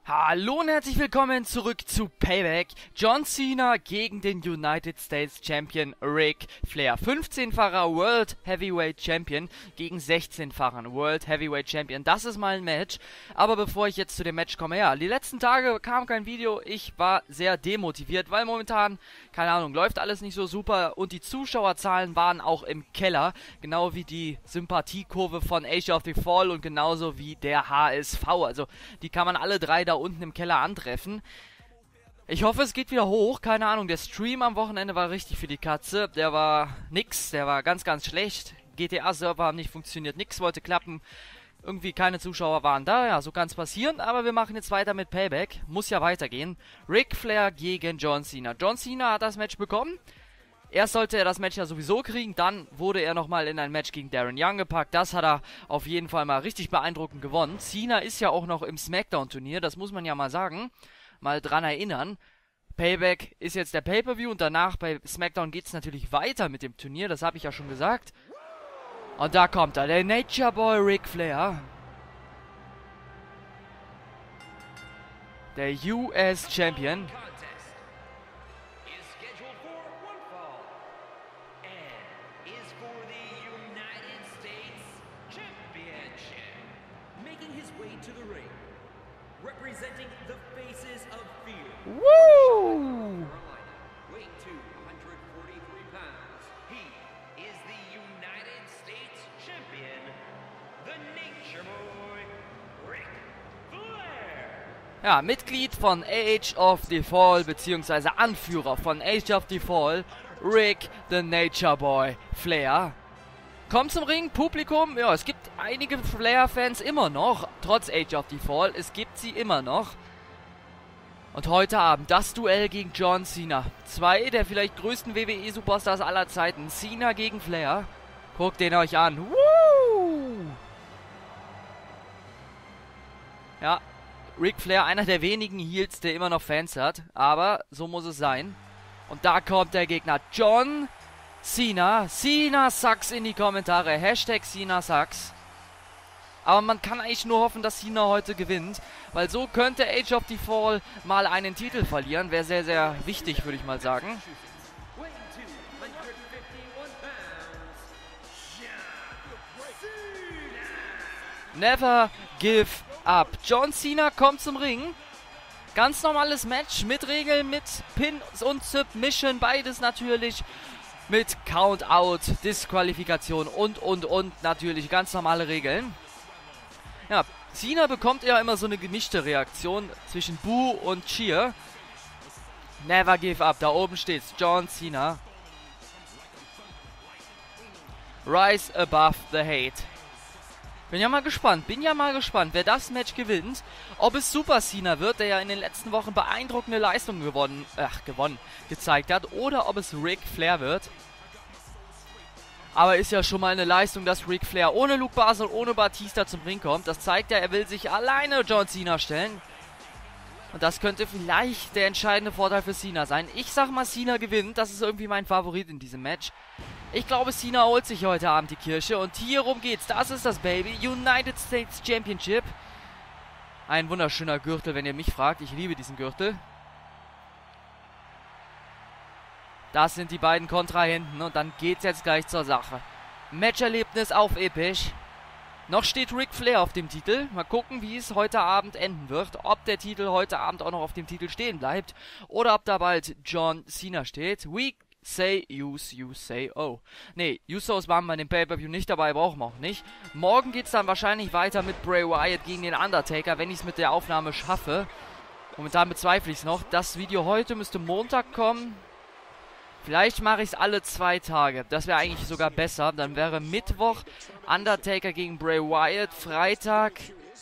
Hallo und herzlich willkommen zurück zu Payback. John Cena gegen den United States Champion Ric Flair. 15-facher World Heavyweight Champion gegen 16-fachen World Heavyweight Champion. Das ist mal ein Match. Aber bevor ich jetzt zu dem Match komme, ja, die letzten Tage kam kein Video. Ich war sehr demotiviert, weil momentan, keine Ahnung, läuft alles nicht so super. Und die Zuschauerzahlen waren auch im Keller. Genau wie die Sympathiekurve von Age of the Fall und genauso wie der HSV. Also die kann man alle drei da unten im Keller antreffen. Ich hoffe, es geht wieder hoch. Keine Ahnung, der Stream am Wochenende war richtig für die Katze. Der war nix, der war ganz, ganz schlecht. GTA-Server haben nicht funktioniert, nix wollte klappen. Irgendwie keine Zuschauer waren da. Ja, so kann es passieren. Aber wir machen jetzt weiter mit Payback. Muss ja weitergehen. Ric Flair gegen John Cena. John Cena hat das Match bekommen. Erst sollte er das Match ja sowieso kriegen, dann wurde er nochmal in ein Match gegen Darren Young gepackt. Das hat er auf jeden Fall mal richtig beeindruckend gewonnen. Cena ist ja auch noch im SmackDown-Turnier, das muss man ja mal sagen. Mal dran erinnern. Payback ist jetzt der Pay-Per-View und danach bei SmackDown geht es natürlich weiter mit dem Turnier, das habe ich ja schon gesagt. Und da kommt er, der Nature Boy Ric Flair. Der US Champion. Representing the faces of fear. Woo! Weight 143 pounds. He is the United States Champion, the Nature Boy, Ric Flair. Ja, Mitglied von Age of the Fall, beziehungsweise Anführer von Age of the Fall, Ric the Nature Boy Flair. Kommt zum Ring, Publikum, ja, es gibt einige Flair-Fans immer noch, trotz Age of the Fall, es gibt sie immer noch. Und heute Abend das Duell gegen John Cena. Zwei der vielleicht größten WWE-Superstars aller Zeiten, Cena gegen Flair. Guckt den euch an. Woo! Ja, Ric Flair, einer der wenigen Heels, der immer noch Fans hat, aber so muss es sein. Und da kommt der Gegner, John Cena sucks in die Kommentare. Hashtag Cena sucks. Aber man kann eigentlich nur hoffen, dass Cena heute gewinnt. Weil so könnte Age of the Fall mal einen Titel verlieren. Wäre sehr, sehr wichtig, würde ich mal sagen. Never give up. John Cena kommt zum Ring. Ganz normales Match mit Regeln, mit Pin und Submission. Beides natürlich. Mit Countout, Disqualifikation und natürlich ganz normale Regeln. Ja, Cena bekommt ja immer so eine gemischte Reaktion zwischen Boo und Cheer. Never give up, da oben steht's, John Cena. Rise above the hate. Bin ja mal gespannt, wer das Match gewinnt. Ob es Super Cena wird, der ja in den letzten Wochen beeindruckende Leistungen gezeigt hat. Oder ob es Ric Flair wird. Aber ist ja schon mal eine Leistung, dass Ric Flair ohne Luke Basel und ohne Batista zum Ring kommt. Das zeigt ja, er will sich alleine John Cena stellen. Und das könnte vielleicht der entscheidende Vorteil für Cena sein. Ich sag mal, Cena gewinnt. Das ist irgendwie mein Favorit in diesem Match. Ich glaube, Cena holt sich heute Abend die Kirche. Und hierum geht's. Das ist das Baby. United States Championship. Ein wunderschöner Gürtel, wenn ihr mich fragt. Ich liebe diesen Gürtel. Das sind die beiden Kontrahenten. Und dann geht's jetzt gleich zur Sache. Matcherlebnis auf episch. Noch steht Ric Flair auf dem Titel. Mal gucken, wie es heute Abend enden wird. Ob der Titel heute Abend auch noch auf dem Titel stehen bleibt. Oder ob da bald John Cena steht. We say use, you say oh. Ne, Usos waren bei dem Pay-Per-View nicht dabei, brauchen wir auch nicht. Morgen geht es dann wahrscheinlich weiter mit Bray Wyatt gegen den Undertaker, wenn ich es mit der Aufnahme schaffe. Momentan bezweifle ich es noch. Das Video heute müsste Montag kommen. Vielleicht mache ich es alle 2 Tage. Das wäre eigentlich sogar besser. Dann wäre Mittwoch Undertaker gegen Bray Wyatt. Freitag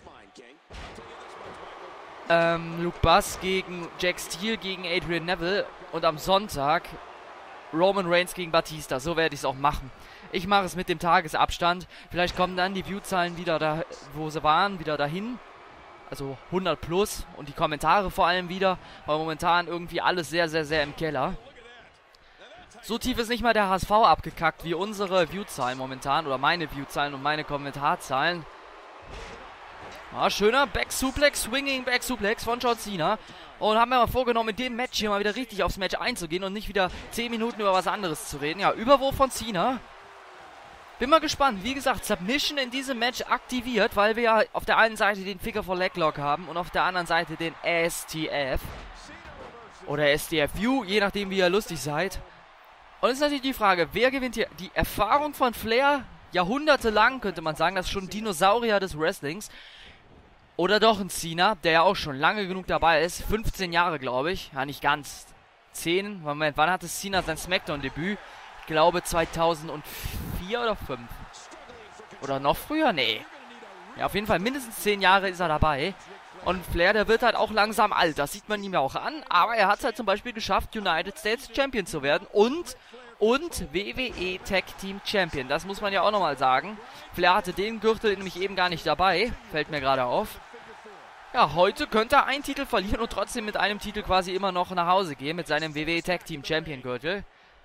Luke Bass gegen Jack Steele gegen Adrian Neville. Und am Sonntag Roman Reigns gegen Batista. So werde ich es auch machen. Ich mache es mit dem Tagesabstand. Vielleicht kommen dann die Viewzahlen wieder da, wo sie waren, wieder dahin. Also 100 plus. Und die Kommentare vor allem wieder. Weil momentan irgendwie alles sehr, sehr, sehr im Keller. So tief ist nicht mal der HSV abgekackt wie unsere Viewzahlen momentan. Oder meine Viewzahlen und meine Kommentarzahlen. Ja, schöner Back-Suplex, Swinging Back-Suplex von John Cena. Und haben wir mal vorgenommen, in dem Match hier mal wieder richtig aufs Match einzugehen und nicht wieder 10 Minuten über was anderes zu reden. Ja, Überwurf von Cena. Bin mal gespannt. Wie gesagt, Submission in diesem Match aktiviert, weil wir ja auf der einen Seite den Figure 4 Leg Lock haben und auf der anderen Seite den STF. Oder STFU, je nachdem wie ihr lustig seid. Und es ist natürlich die Frage, wer gewinnt hier? Die Erfahrung von Flair, jahrhundertelang könnte man sagen, das ist schon ein Dinosaurier des Wrestlings. Oder doch ein Cena, der ja auch schon lange genug dabei ist. 15 Jahre, glaube ich. Ja, nicht ganz. 10. Moment, wann hatte Cena sein Smackdown-Debüt? Ich glaube 2004 oder 5. Oder noch früher? Nee. Ja, auf jeden Fall mindestens 10 Jahre ist er dabei. Und Flair, der wird halt auch langsam alt. Das sieht man ihm ja auch an. Aber er hat es halt zum Beispiel geschafft, United States Champion zu werden. Und WWE Tag Team Champion. Das muss man ja auch nochmal sagen. Flair hatte den Gürtel nämlich eben gar nicht dabei. Fällt mir gerade auf. Ja, heute könnte er einen Titel verlieren und trotzdem mit einem Titel quasi immer noch nach Hause gehen. Mit seinem WWE Tag Team Champion Gürtel.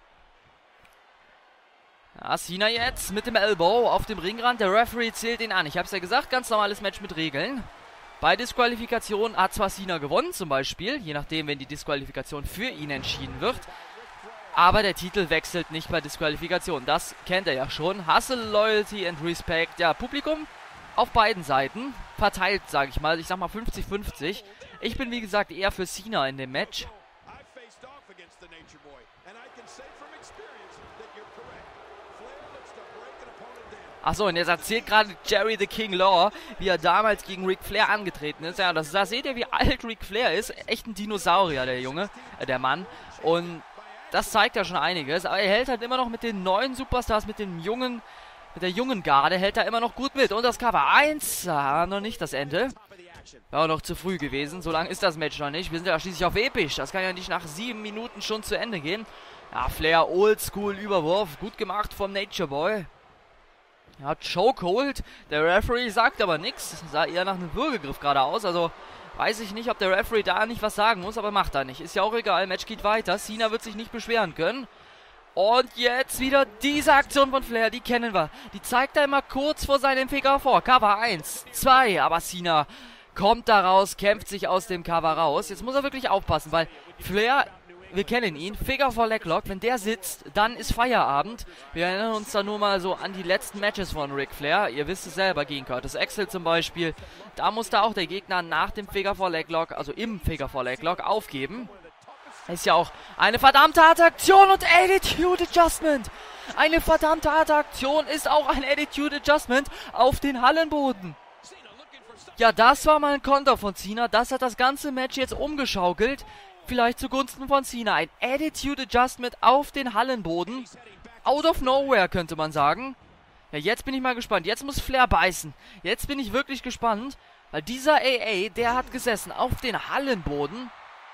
Ja, Cena jetzt mit dem Elbow auf dem Ringrand. Der Referee zählt ihn an. Ich habe es ja gesagt, ganz normales Match mit Regeln. Bei Disqualifikation hat zwar Cena gewonnen zum Beispiel. Je nachdem, wenn die Disqualifikation für ihn entschieden wird. Aber der Titel wechselt nicht bei Disqualifikation. Das kennt er ja schon. Hustle, Loyalty and Respect. Ja, Publikum auf beiden Seiten. Verteilt, sage ich mal. Ich sag mal 50-50. Ich bin, wie gesagt, eher für Cena in dem Match. Achso, und jetzt erzählt gerade Jerry the King Lawler, wie er damals gegen Ric Flair angetreten ist. Ja, da seht ihr, wie alt Ric Flair ist. Echt ein Dinosaurier, der Junge, der Mann. Und das zeigt ja schon einiges. Aber er hält halt immer noch mit den neuen Superstars, mit der jungen Garde, hält er immer noch gut mit. Und das Cover 1, noch nicht das Ende. War noch zu früh gewesen. So lange ist das Match noch nicht. Wir sind ja schließlich auf episch. Das kann ja nicht nach 7 Minuten schon zu Ende gehen. Ja, Flair, Oldschool Überwurf. Gut gemacht vom Nature Boy. Er hat Chokehold. Der Referee sagt aber nichts. Sah eher nach einem Würgegriff gerade aus. Also weiß ich nicht, ob der Referee da nicht was sagen muss, aber macht er nicht. Ist ja auch egal. Match geht weiter. Cena wird sich nicht beschweren können. Und jetzt wieder diese Aktion von Flair. Die kennen wir. Die zeigt er immer kurz vor seinem Figure 4. Cover 1, 2. Aber Cena kommt da raus, kämpft sich aus dem Cover raus. Jetzt muss er wirklich aufpassen, weil Flair, wir kennen ihn, Figure 4 Leg Lock, wenn der sitzt, dann ist Feierabend. Wir erinnern uns da nur mal so an die letzten Matches von Ric Flair. Ihr wisst es selber, gegen Curtis Axel zum Beispiel. Da musste auch der Gegner nach dem Figure 4 Leg Lock, also im Figure 4 Leg Lock, aufgeben. Ist ja auch eine verdammte harte Aktion und Attitude Adjustment. Eine verdammte harte Aktion ist auch ein Attitude Adjustment auf den Hallenboden. Ja, das war mal ein Konter von Cena. Das hat das ganze Match jetzt umgeschaukelt. Vielleicht zugunsten von Cena. Ein Attitude Adjustment auf den Hallenboden. Out of nowhere, könnte man sagen. Ja, jetzt bin ich mal gespannt. Jetzt muss Flair beißen. Jetzt bin ich wirklich gespannt. Weil dieser AA, der hat gesessen auf den Hallenboden.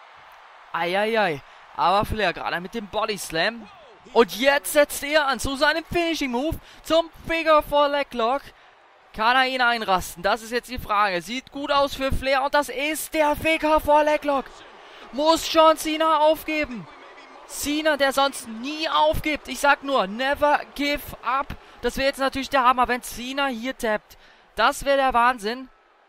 Eieiei. Aber Flair gerade mit dem Body Slam. Und jetzt setzt er an zu seinem Finishing Move. Zum Figure 4 Leg Lock. Kann er ihn einrasten? Das ist jetzt die Frage. Sieht gut aus für Flair. Und das ist der Figure 4 Leg Lock. Muss John Cena aufgeben. Cena, der sonst nie aufgibt. Ich sag nur, never give up. Das wäre jetzt natürlich der Hammer, wenn Cena hier tappt. Das wäre der Wahnsinn.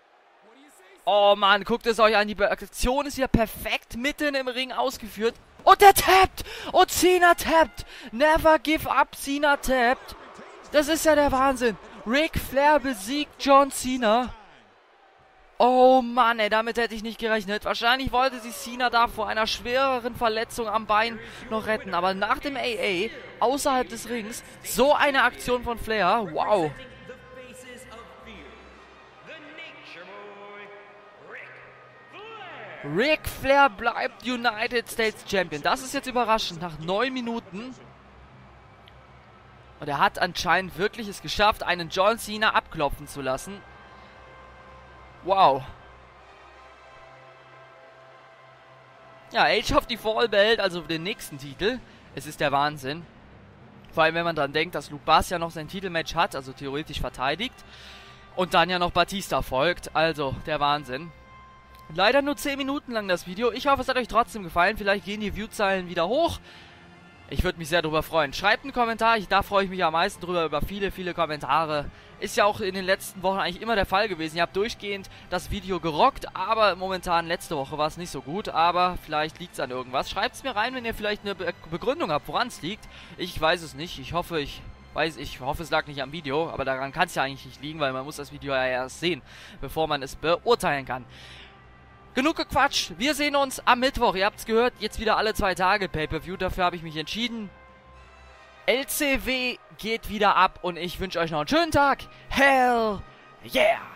Oh Mann, guckt es euch an. Die Aktion ist hier perfekt mitten im Ring ausgeführt. Und der tappt. Und Cena tappt. Never give up. Cena tappt. Das ist ja der Wahnsinn. Ric Flair besiegt John Cena. Oh Mann, ey, damit hätte ich nicht gerechnet. Wahrscheinlich wollte sie Cena da vor einer schwereren Verletzung am Bein noch retten. Aber nach dem AA, außerhalb des Rings, so eine Aktion von Flair. Wow. Ric Flair bleibt United States Champion. Das ist jetzt überraschend, nach 9 Minuten. Und er hat anscheinend wirklich es geschafft, einen John Cena abklopfen zu lassen. Wow. Ja, Age of the Fall behält also den nächsten Titel. Es ist der Wahnsinn. Vor allem, wenn man dann denkt, dass Luke Bass ja noch sein Titelmatch hat, also theoretisch verteidigt. Und dann ja noch Batista folgt. Also, der Wahnsinn. Leider nur 10 Minuten lang das Video. Ich hoffe, es hat euch trotzdem gefallen. Vielleicht gehen die Viewzahlen wieder hoch. Ich würde mich sehr darüber freuen. Schreibt einen Kommentar, da freue ich mich am meisten drüber, über viele, viele Kommentare. Ist ja auch in den letzten Wochen eigentlich immer der Fall gewesen. Ihr habt durchgehend das Video gerockt, aber momentan, letzte Woche war es nicht so gut. Aber vielleicht liegt es an irgendwas. Schreibt es mir rein, wenn ihr vielleicht eine Begründung habt, woran es liegt. Ich weiß es nicht. Ich hoffe, es lag nicht am Video, aber daran kann es ja eigentlich nicht liegen, weil man muss das Video ja erst sehen, bevor man es beurteilen kann. Genug gequatscht, wir sehen uns am Mittwoch, ihr habt es gehört, jetzt wieder alle 2 Tage Pay-Per-View, dafür habe ich mich entschieden. LCW geht wieder ab und ich wünsche euch noch einen schönen Tag. Hell yeah!